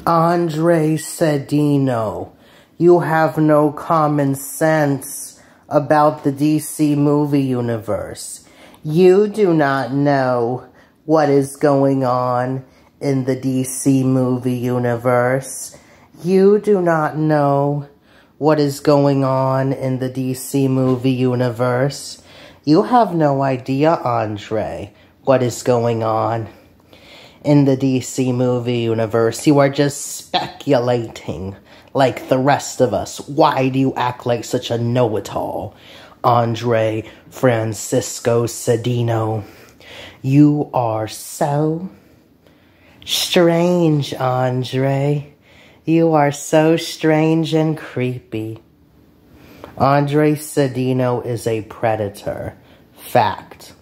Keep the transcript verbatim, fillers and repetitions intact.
Andre Cedeno, you have no common sense about the D C movie universe. You do not know what is going on in the D C movie universe. You do not know what is going on in the D C movie universe. You have no idea, Andre, what is going on in the D C movie universe. You are just speculating like the rest of us. Why do you act like such a know-it-all, Andre Francisco Cedeno? You are so strange, Andre. You are so strange and creepy. Andre Cedeno is a predator. Fact.